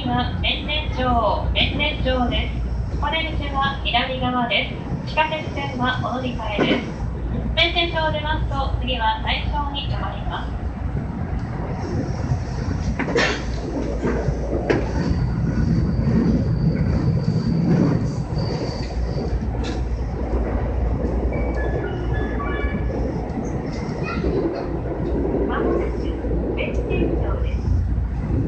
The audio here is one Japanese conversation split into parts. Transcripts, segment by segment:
は弁天町です。お出口は左側です。地下鉄線はお乗り換えです。弁天町を出ますと、次は大正に止まります。まもなく弁天町です。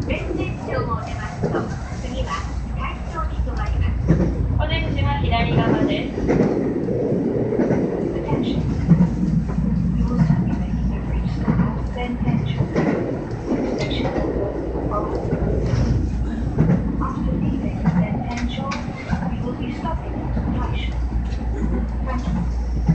弁天町を出ますと、次は大正に止まります。お出口は左側です。Attention. We will soon be making a brief stop at Bentencho. Station number 4. After leaving Bentencho, we will be stopping at Taisho. Thank you.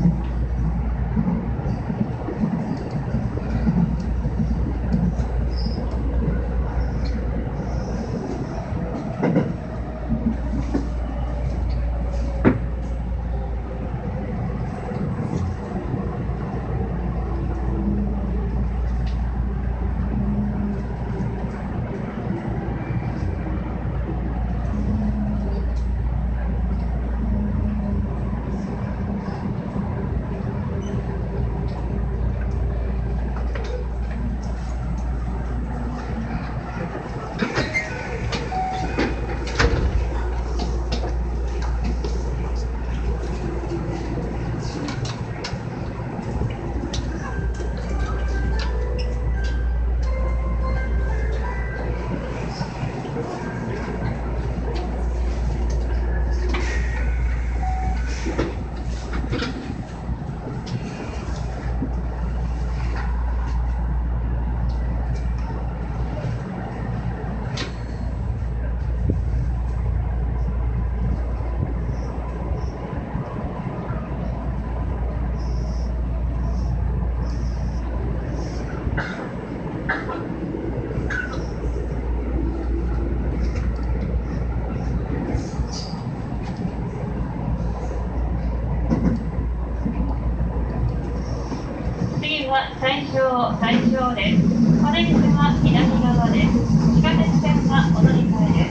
大正です。お出口は左側です。地下鉄線はお乗り換えです。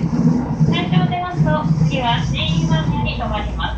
大正を出ますと、次は新今宮に止まります。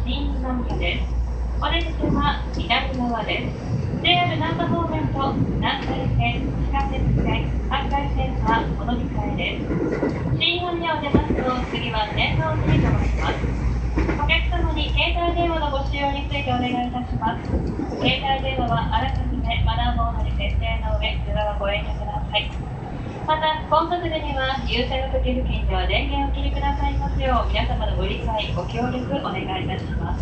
新宮です。お出口は左側です。JR 難波方面と南海線、地下鉄線、関西線はお乗り換えです。新宮を出ますと次は天王寺に停まります。お客様に携帯電話のご使用についてお願いいたします。携帯電話はあらかじめマナーモードに設定の上、通話はご遠慮ください。また、混雑時には優先の時付近では電源をお切りくださいますよう皆様のご理解、ご協力お願いいたします。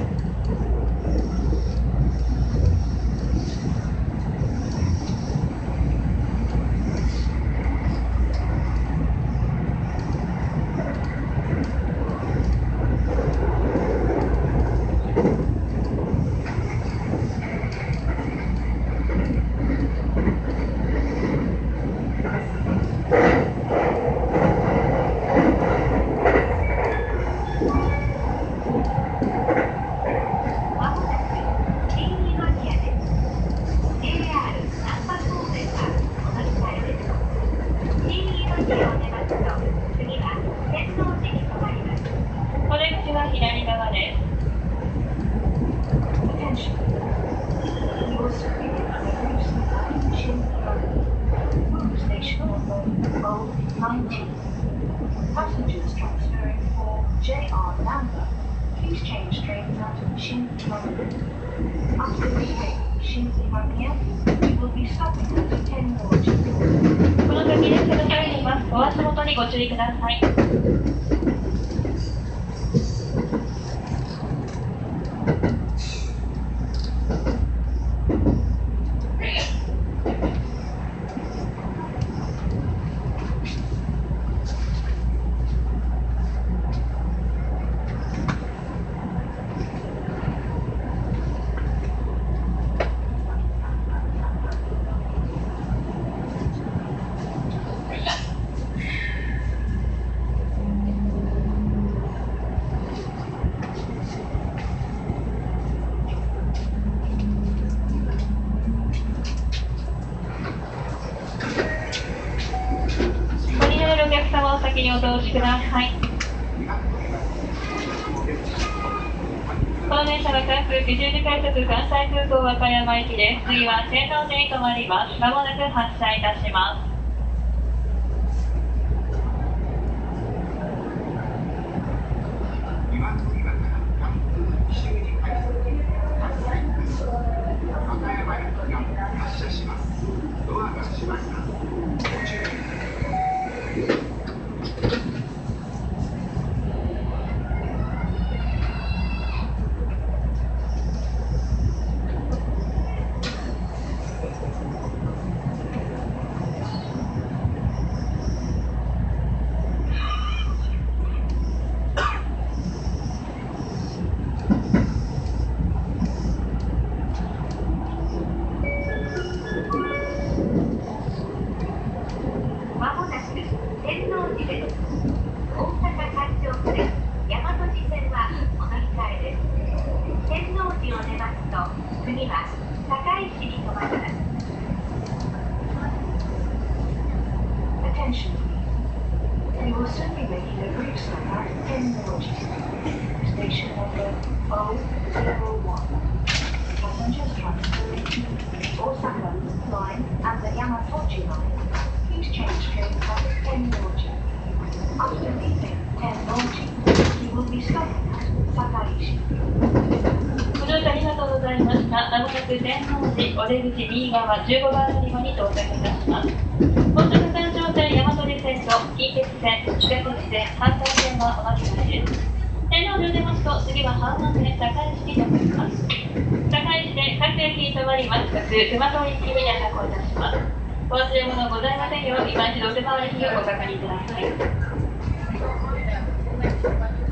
Passengers transferring for JR Namba, please change trains out of Shin-Imamiya. After leaving Shin-Imamiya, you will be stopping at Tennoji. この時列車が入ります。お足元にご注意ください。お客様お先にお通しください。この電車は関空九十字改札関西空港和歌山駅です。次は天王寺に停まります。まもなく発車いたします。 Attention, we will soon be making a brief stop at Tennoji, station number 001. Passengers transferring to Osaka line and the Yamatoji line, please change trains at Tennoji. After leaving Tennoji, you will be stopping at Sakaishi. ご乗車ありがとうございました。まもなく天王寺お出口右側15番乗り場に到着いたします。高速環状線、大和路線と近鉄線、地下鉄線、関西線はお乗り換えです。天王寺を出ますと次は阪和線堺市に停まります。堺市で各駅に停まります。各熊通り付近に発行いたします。お忘れ物ございませんよう今一度お手回りにおかかりください。